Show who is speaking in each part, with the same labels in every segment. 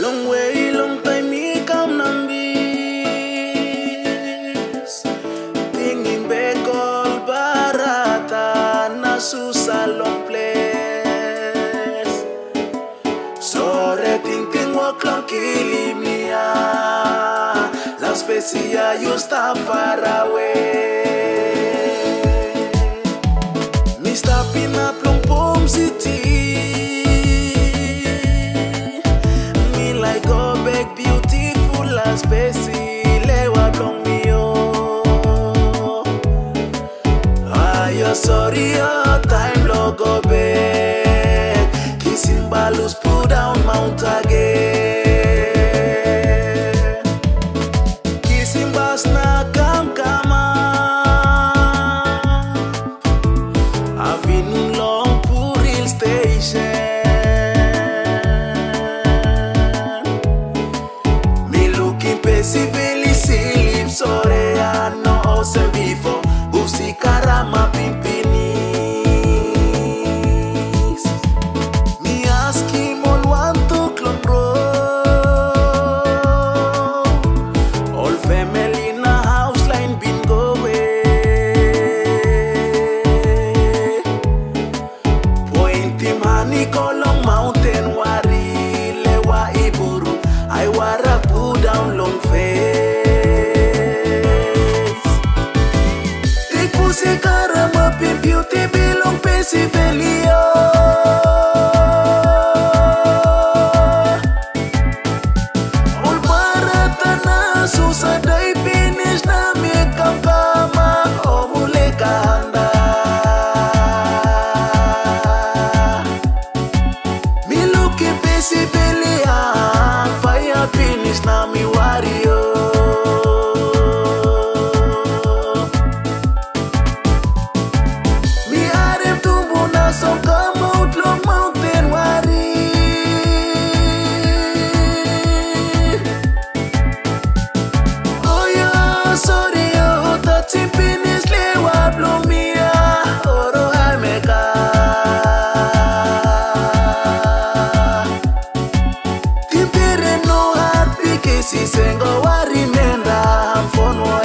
Speaker 1: Long way, long time me come nambis. Tingin bekol barata na susa long place. Sore ting walk long kilimia. La specia you stop far away. Me stopping up long Pom City. Sorry, your time logo back. Kissing balloons, pull down Mount again. Kissing bus na come. I've been long Puril station. Me looking pesi veli silip sore ano ose before. Usi karama pimpinis. Me ask him on one to clone roll. All family na house line been go away. Point him honey kolong mountain wari lewa iburu. I wara put down long face. Pussy karama pin beauty belong Pennsylvania. All barata na susa day finish na makeup kama o mule kahanda. Me look in Pennsylvania, fire finish na mi warrior. So come out long mountain wari. Oh yeah, sorry yo, touching finish lewa blomia oro hameka. Timpere no heart pike si sengo wari menda amfono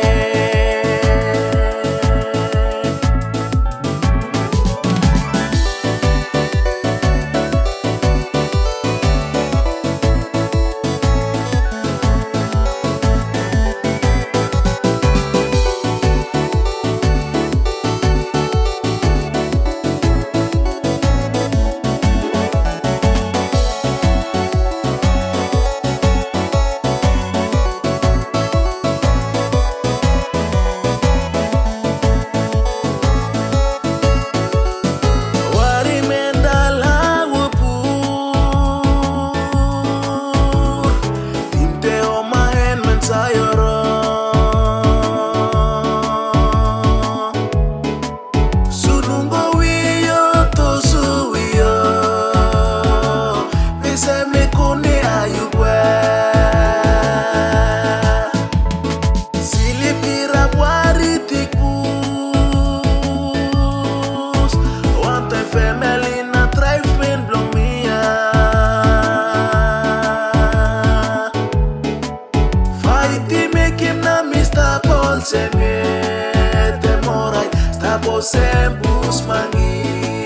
Speaker 1: Sembus mangi.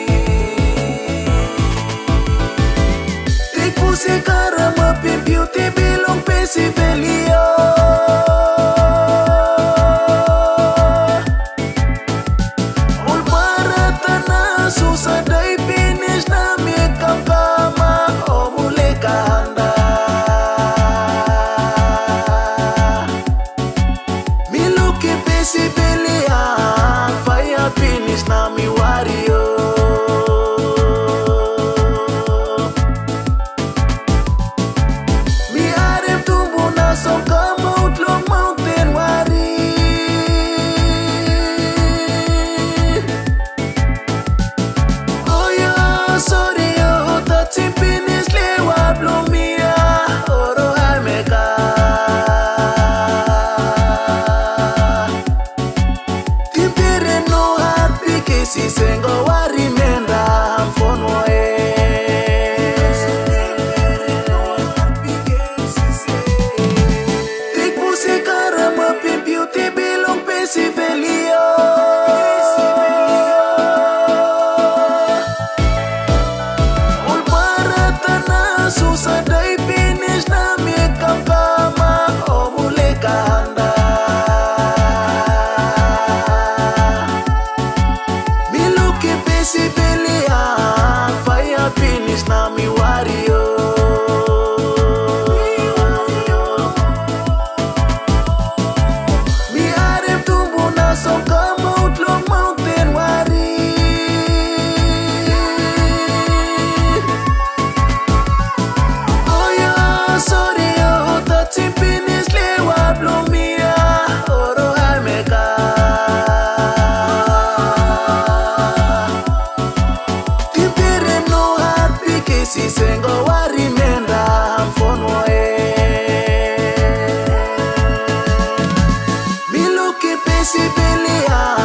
Speaker 1: Tik pussy karama pin beauty belong Pennsylvania. All barata na susa day finish na makeup kama o mule kahanda. Me look in Pennsylvania, finish na mi warrior. Me arem tumbo na so come out long mountain wari. Oh yeah, sorry yo, touching finish lewa blomia oro hameka. Si sengo wari menda amfono so come out long mountain wari. Oh yeah, sorry oh, that finish lewa blomia oro ameka. Tipere no heart because sengo wari menda mfono si belia